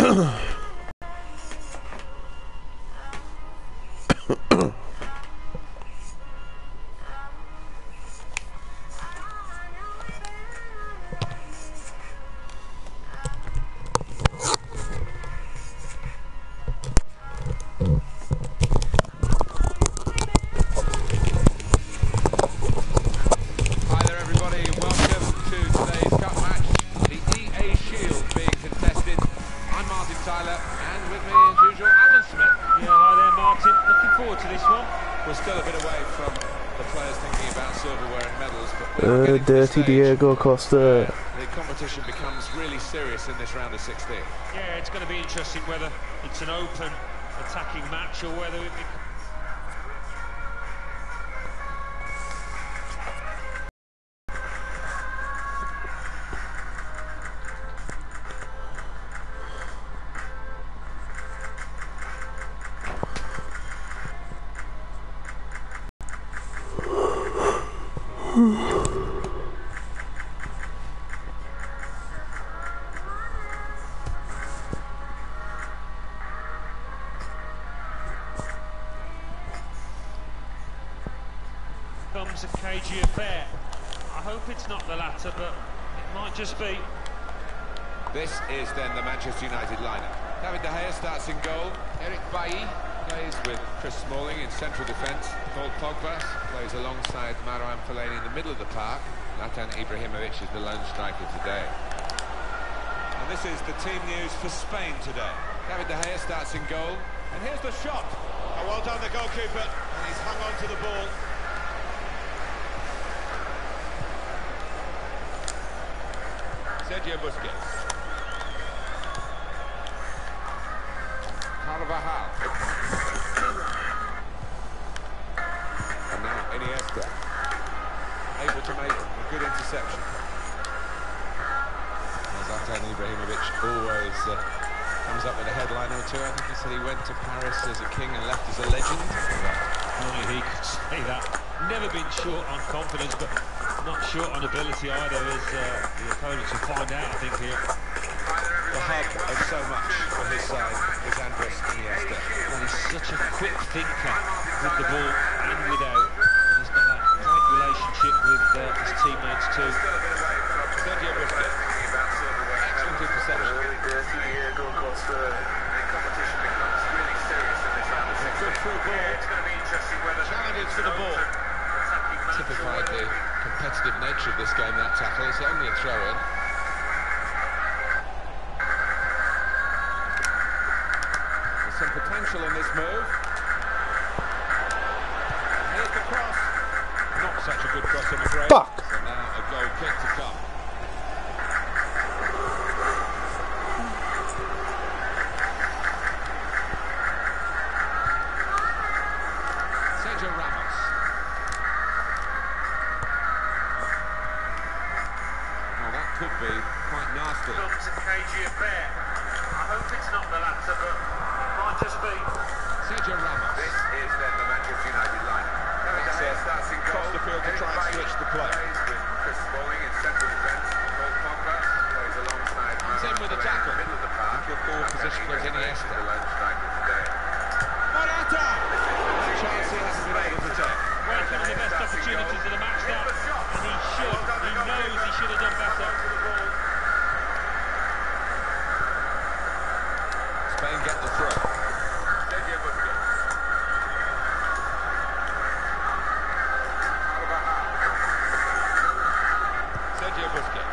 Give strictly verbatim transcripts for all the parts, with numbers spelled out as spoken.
Uh, dirty Diego Costa. The competition becomes really serious in this round of sixteen. Yeah, it's going to be interesting whether it's an open attacking match or whether it becomes... becomes a cagey affair. I hope it's not the latter, but it might just be. This is then the Manchester United lineup. David De Gea starts in goal. Eric Bailly plays with Chris Smalling in central defence. Paul Pogba plays alongside Marouane Fellaini in the middle of the park. Zlatan Ibrahimovic is the lone striker today. And this is the team news for Spain today. David De Gea starts in goal. And here's the shot. Oh, well done, the goalkeeper. And he's hung on to the ball. Sergio Busquets. Carvajal. And now Iniesta. Able to make a good interception. Zlatan Ibrahimovic always uh, comes up with a headline or two. I think he said he went to Paris as a king and left as a legend. Only he could say that. Never been short on confidence, but not short on ability either, as uh, the opponents will find out, I think, here. The hub of so much for his side is Andres Iniesta. Well, he's such a quick thinker with the ball and without. And he's got that great relationship with uh, his teammates too. Sergio Busquets. Excellent interception. Good through ball. Challenges for the ball. Typified the competitive nature of this game, that tackle. It's only a throw-in. There's some potential in this move. Here's the cross. Not such a good cross, I'm afraid. Fuck! So now a goal kick to come. Sergio Ramos. Could be quite nasty. Becomes a cagey affair. I hope it's not the latter, but it might just be. Sergio Ramos. This is then the Manchester United lineup. That's it. Starts in goal. Across the field to try and switch the play. With Chris Smalling in central defence. Paul Pogba plays alongside. Comes in with a tackle. Middle of the park. Into a forward position for Iniesta. The lone striker today. Morata! Chance he hasn't been able to take. Well, one of the best opportunities of the match that, and he should. He knows he should have done better. Spain get the throw. Sergio Busquets. Sergio Busquets.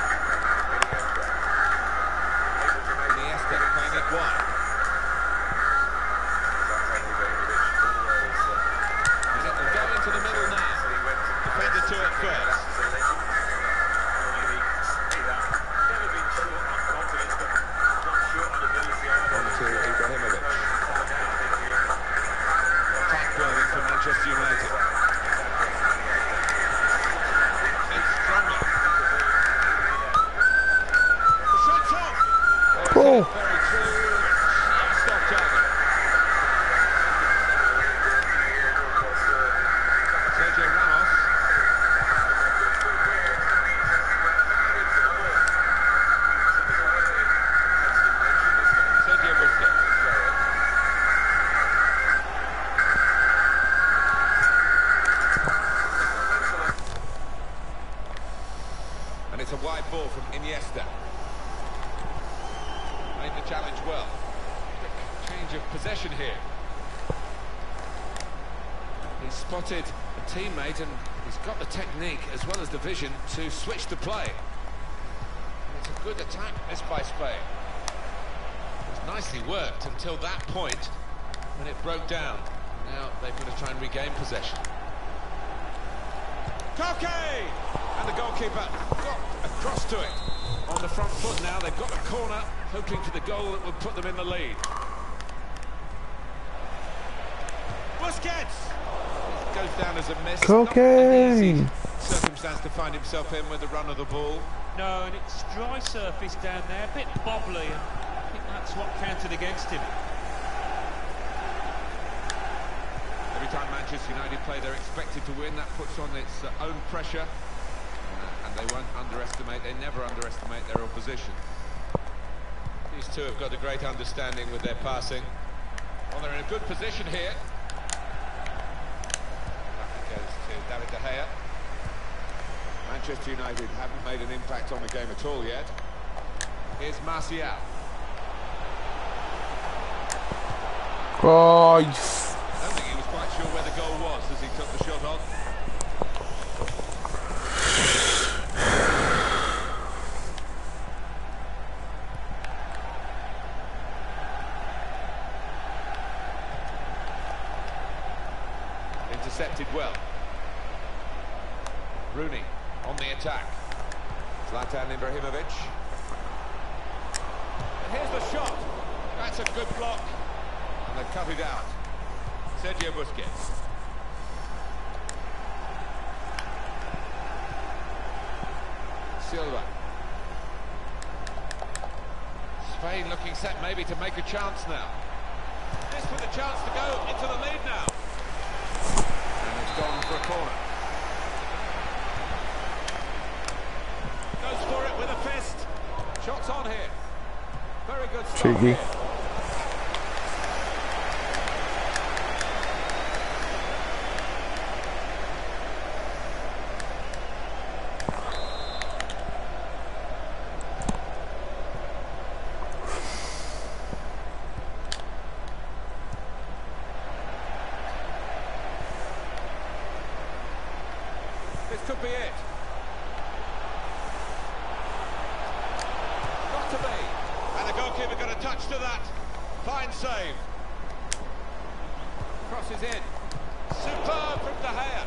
Iniesta playing it wide. And it will go into the middle now. Defender to it first. On to made the challenge well. Quick change of possession here. He's spotted a teammate and he's got the technique as well as the vision to switch the play. And it's a good attack, this by Spain. It was nicely worked until that point when it broke down. Now they've got to try and regain possession. Koke! And the goalkeeper got across to it. On the front foot now, they've got the corner, hoping for the goal that will put them in the lead. Busquets! Goes down as a miss. Not an easy circumstance to find himself in with the run of the ball. No, and it's dry surface down there, a bit bobbly, and I think that's what counted against him. Every time Manchester United play, they're expected to win. That puts on its uh, own pressure, uh, and they won't underestimate, they never underestimate their opposition. These two have got a great understanding with their passing. Well, they're in a good position here. That goes to David De Gea. Manchester United haven't made an impact on the game at all yet. Here's Martial. Oh, you I don't think he was quite sure where the goal was as he took the shot on. Intercepted well. Rooney on the attack. Zlatan Ibrahimovic. And here's the shot. That's a good block. And they cut it out. Sergio Busquets. Silva. Spain looking set maybe to make a chance now. This with a chance to go into the lead now. And it's gone for a corner. Goes for it with a fist. Shots on here. Very good start cheeky. here. This could be it. Got to be. And the goalkeeper got a touch to that. Fine save. Crosses in. Superb from De Gea.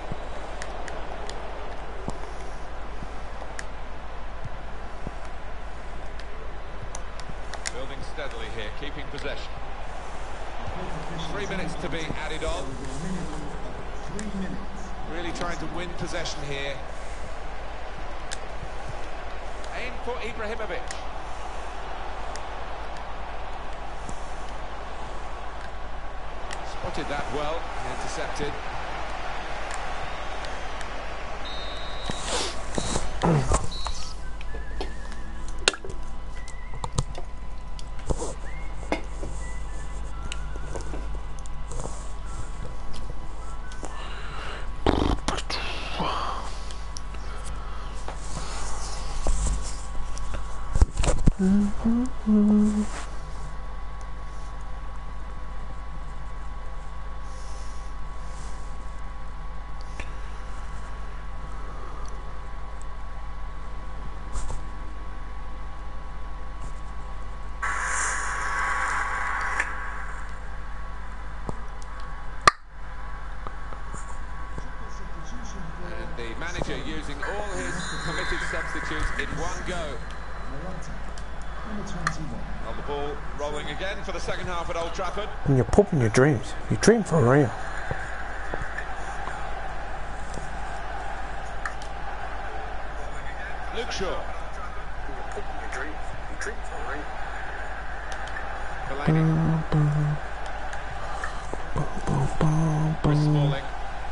Building steadily here, keeping possession. Three minutes to be added on. Really trying to win possession here. Aim for Ibrahimovic. Spotted that well, intercepted. Mm-hmm. And the manager using all his committed substitutes in one go. On the ball, rolling again for the second half at Old Trafford. And you're popping your dreams. You dream for real. Luke Shaw. Fellaini. Chris Smalling.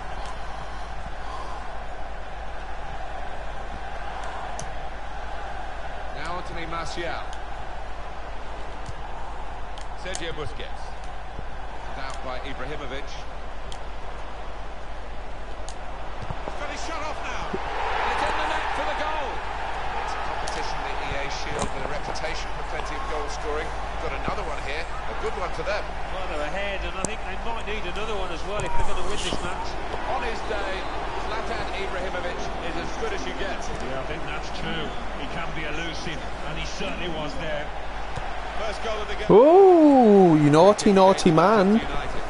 Now Anthony Martial. Sergio Busquets. Out by Ibrahimovic. Got his shot off now. And it's in the net for the goal. It's a competition, the E A Shield, with a reputation for plenty of goal scoring. Got good one for them. Well, they're ahead, and I think they might need another one as well if they're going to win this match. On his day, Zlatan Ibrahimovic is as good as you get. Yeah, I think that's true. He can be elusive, and he certainly was there. First goal of the game. Oh, you naughty, naughty man. United.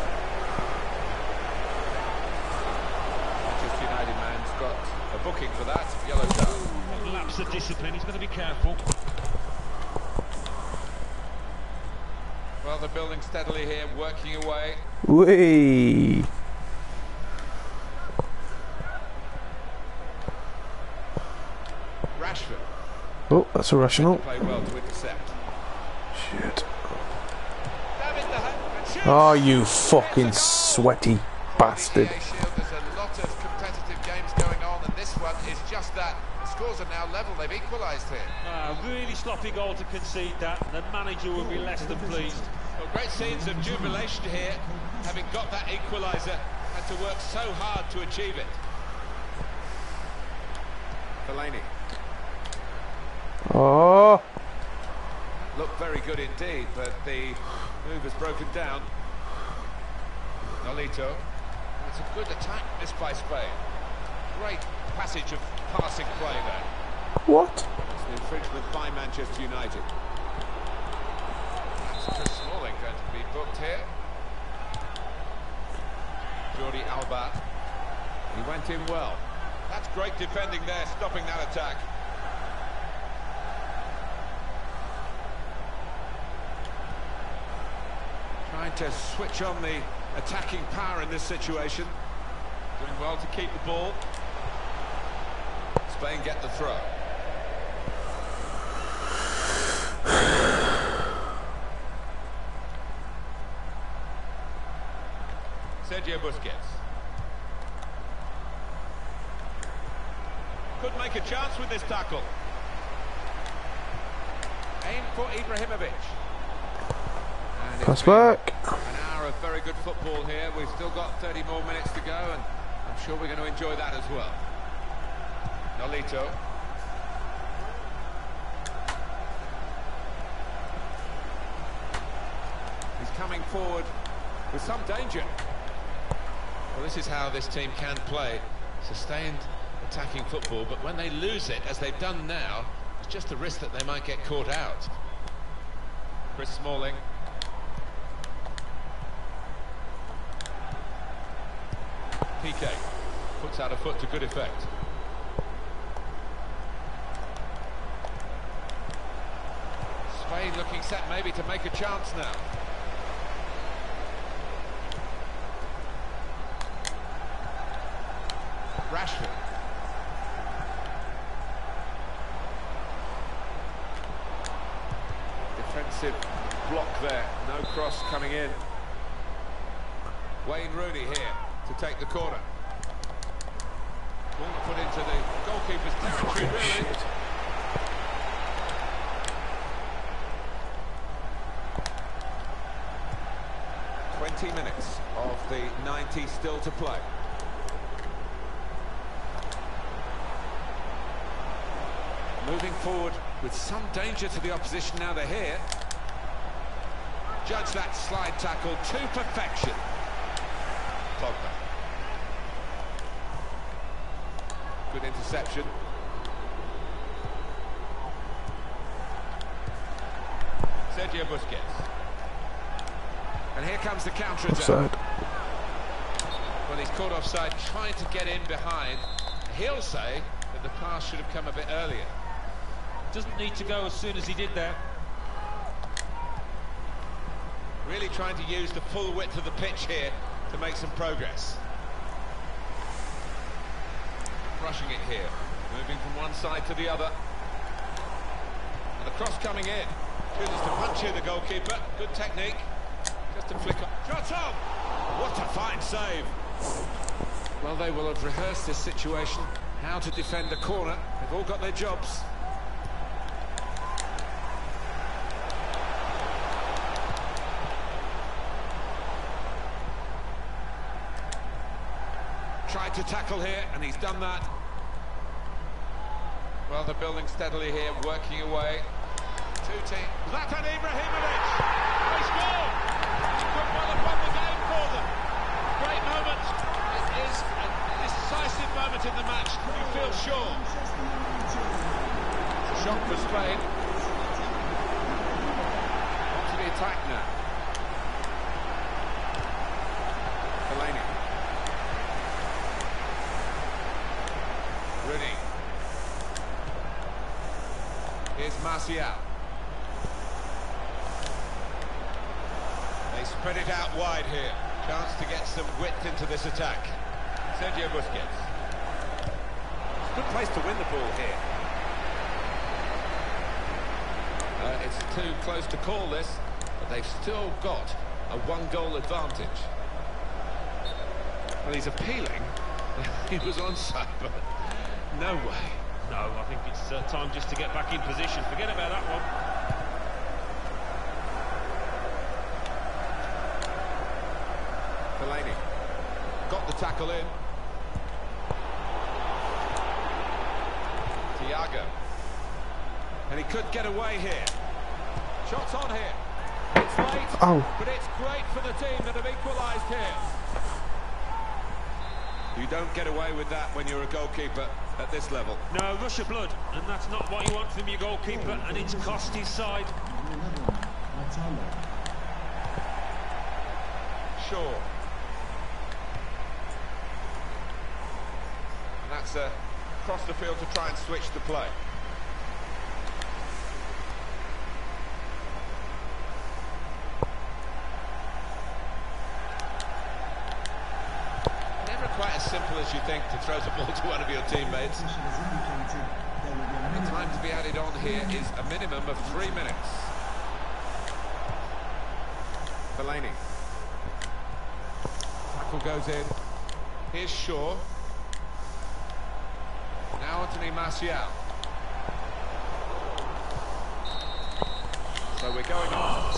Manchester United man's got a booking for that. Yellow card. Lapse of discipline, he's going to be careful. Well, they're building steadily here, working away. Whee. Rashford. Oh, that's irrational. Play well to intercept. Shit. David De Gea and shoots. Oh, you fucking sweaty bastard. The E A Shield, there's a lot of competitive games going on, and this one is just that. The scores are now level. They've equalised here. Ah, really sloppy goal to concede that. The manager will be less than pleased. Well, great scenes of jubilation here, having got that equaliser, had to work so hard to achieve it. Fellaini. Oh. Looked very good indeed, but the move has broken down. Nolito. It's a good attack missed by Spain. Great passage of passing play there. What? It's an infringement by Manchester United. That's Chris Smalling going to be booked here. Jordi Alba. He went in well. That's great defending there, stopping that attack. Trying to switch on the attacking power in this situation. Doing well to keep the ball. Spain get the throw. Sergio Busquets. Could make a chance with this tackle. Aim for Ibrahimovic. And it's Pass been back. an hour of very good football here. We've still got thirty more minutes to go, and I'm sure we're going to enjoy that as well. Nolito. He's coming forward with some danger. Well, this is how this team can play. Sustained attacking football, but when they lose it, as they've done now, it's just a risk that they might get caught out. Chris Smalling. P K puts out a foot to good effect. Spain looking set maybe to make a chance now. Rashford. Defensive block there, no cross coming in. Wayne Rooney here to take the corner. Ball put into the goalkeeper's territory, really. Shit. twenty minutes of the ninety still to play. Moving forward with some danger to the opposition now they're here. Judge that slide tackle to perfection. Pogba. Good interception. Sergio Busquets. And here comes the counter-attack. Offside. Well, he's caught offside, trying to get in behind. He'll say that the pass should have come a bit earlier. Doesn't need to go as soon as he did there. Really trying to use the full width of the pitch here to make some progress. Rushing it here, moving from one side to the other. And the cross coming in. Chooses to punch here, the goalkeeper. Good technique. Just a flick up. Shot on! What a fine save. Well, they will have rehearsed this situation, how to defend a corner. They've all got their jobs. Tried to tackle here, and he's done that. Well, they're building steadily here, working away. Two teams. Zlatan Ibrahimovic! They score! attack now. Fellaini. Rooney. Here's Martial. They spread it out wide here. Chance to get some width into this attack. Sergio Busquets. It's a good place to win the ball here. Uh, it's too close to call this, but they've still got a one-goal advantage. Well, he's appealing. He was onside, but no way. No, I think it's uh, time just to get back in position. Forget about that one. Fellaini got the tackle in. Thiago. And he could get away here. Shots on here. It's late, Ow. but it's great for the team that have equalised here. You don't get away with that when you're a goalkeeper at this level. No, rush of blood, and that's not what you want from your goalkeeper, and it's cost his side. Sure. And that's uh, across the field to try and switch the play. Never quite as simple as you think to throw the ball to one of your teammates. The time to be added on here is a minimum of three minutes. Fellaini. Tackle goes in. Here's Shaw. Now Anthony Martial. So we're going on.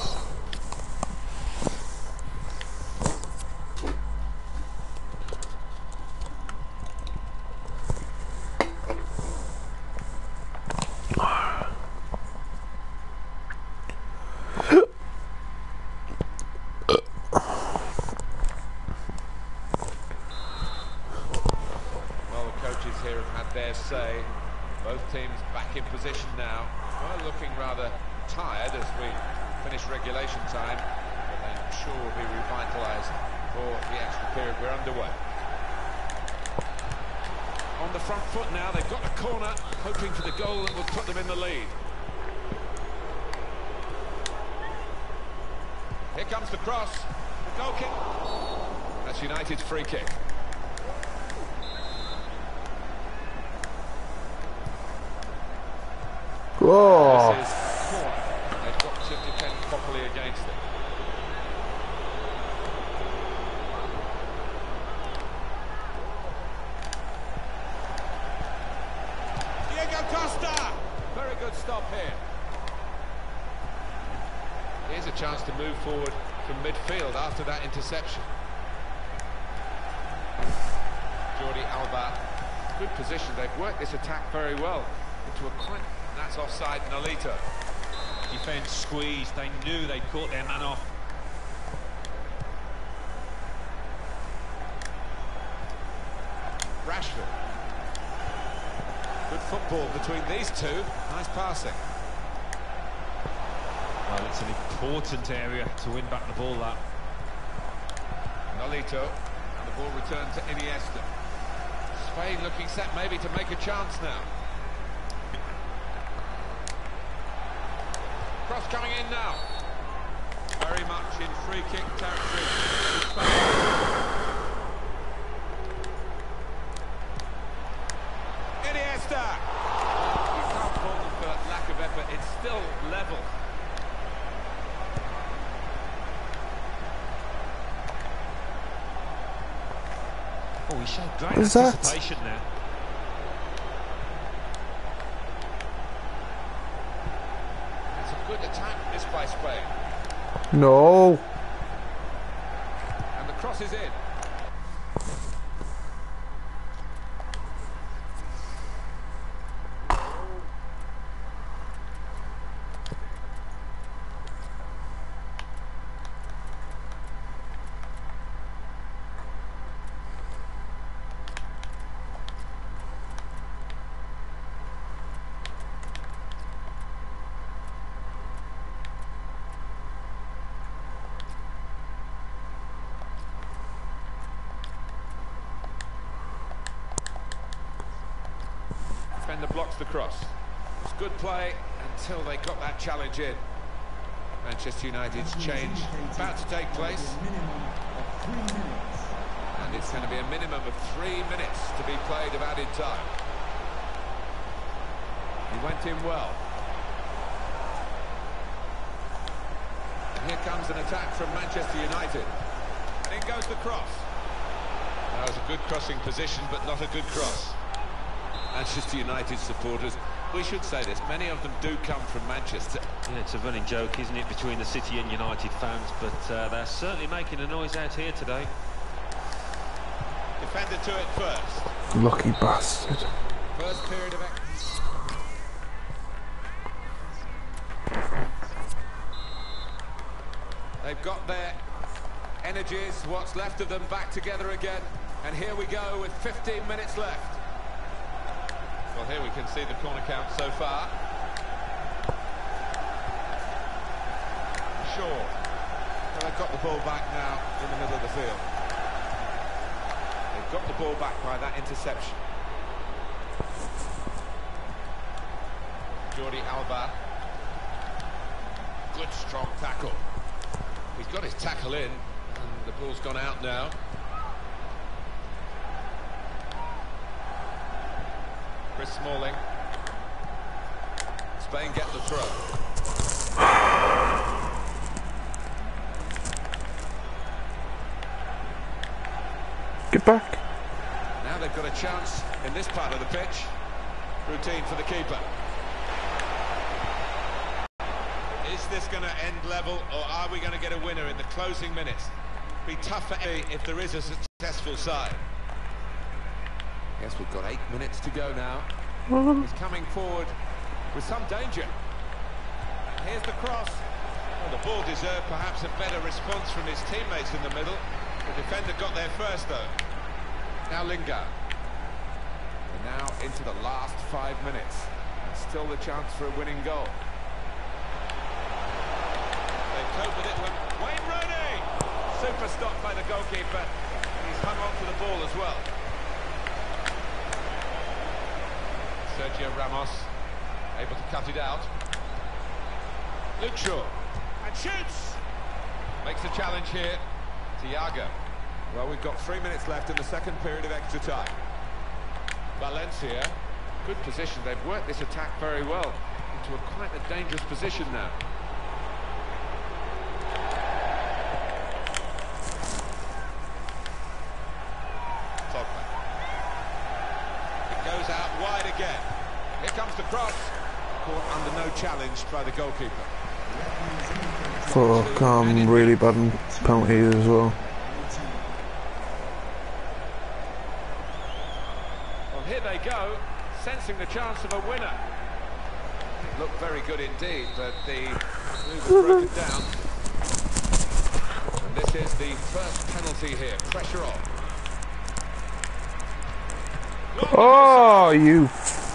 Here have had their say. Both teams back in position now. Well, looking rather tired as we finish regulation time, but I'm sure will be revitalised for the extra period we're underway. On the front foot now, they've got the corner, hoping for the goal that will put them in the lead. Here comes the cross, the goal kick. That's United's free kick. Oh. This is poor. They've got to defend properly against it. Diego Costa! Very good stop here. Here's a chance to move forward from midfield after that interception. Jordi Alba, good position. They've worked this attack very well into a quite... That's offside, Nolito. Defence squeezed, they knew they'd caught their man off. Rashford. Good football between these two. Nice passing. Well, it's an important area to win back the ball, that. Nolito. And the ball returned to Iniesta. Spain looking set maybe to make a chance now. Cross coming in now. Very much in free kick territory. Iniesta! You can't fault them for lack of effort. It's still level. Oh, he showed great What's that? anticipation there. Good attack this by Spain. No. And the cross is in. defender blocks the cross. It's good play until they got that challenge in. Manchester United's change about to take place. And it's going to be a minimum of three minutes to be played of added time. He went in well. And here comes an attack from Manchester United. And in goes the cross. That was a good crossing position, but not a good cross. Manchester United supporters, we should say this, many of them do come from Manchester. Yeah, it's a running joke, isn't it, between the City and United fans, but uh, they're certainly making a noise out here today. Defender to it first. Lucky bastard. First period of action. They've got their energies, what's left of them, back together again. And here we go with fifteen minutes left. Well, here we can see the corner count so far. Shaw. Well, they've got the ball back now in the middle of the field. They've got the ball back by that interception. Jordi Alba. Good strong tackle. He's got his tackle in, and the ball's gone out now. Chris Smalling. Spain get the throw. Get back. Now they've got a chance in this part of the pitch. Routine for the keeper. Is this going to end level, or are we going to get a winner in the closing minutes? Be tough for A if there is a successful side. Yes, we've got eight minutes to go now. He's coming forward with some danger. Here's the cross. Well, the ball deserved perhaps a better response from his teammates in the middle. The defender got there first, though. Now Lingard. We're now into the last five minutes. And still the chance for a winning goal. They cope with it when Wayne Rooney! Super stop by the goalkeeper. He's hung on to the ball as well. Sergio Ramos able to cut it out. Luke Shaw. And shoots! Makes the challenge here. Thiago. Well, we've got three minutes left in the second period of extra time. Valencia. Good position. They've worked this attack very well into a quite a dangerous position now. Pogba. It goes out wide again. Here comes the cross. Caught under no challenge by the goalkeeper. Fuck, I'm really bad in penalties as well. Well, here they go, sensing the chance of a winner. It looked very good indeed, but the move was broken down. And this is the first penalty here. Pressure on. Oh, you.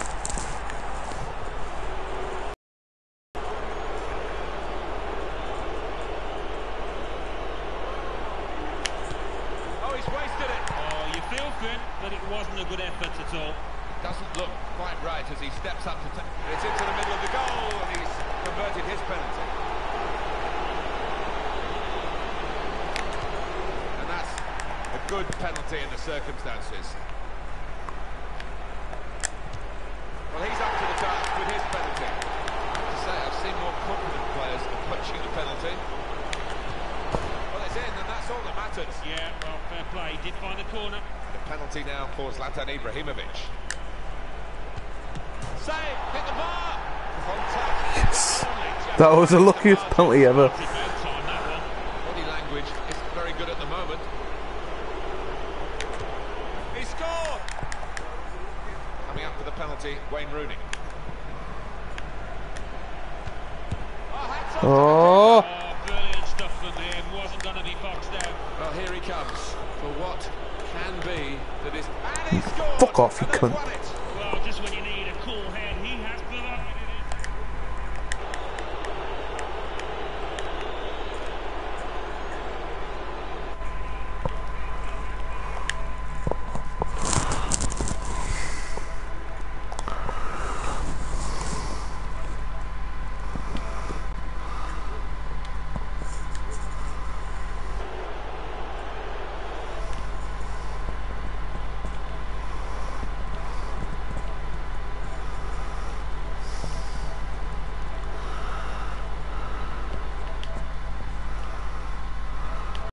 But it wasn't a good effort at all. It doesn't look quite right as he steps up to t it's into the middle of the goal, and he's converted his penalty. And that's a good penalty in the circumstances. Well, he's up to the task with his penalty. I have to say, I've seen more confident players approaching the penalty. Well, it's in, and that's all that matters. Yeah, well, fair play. He did find a corner. The penalty now for Zlatan Ibrahimovic. Save, hit the bar. Contact. Yes. That was the luckiest penalty ever. Body language isn't very good at the moment. He scored. Coming up for the penalty, Wayne Rooney. Oh, hats off. Oh. Oh, brilliant stuff from him. Wasn't going to be boxed out. Well, here he comes for what can be that is, and he scored. Fuck off, you and they've cunt. won it.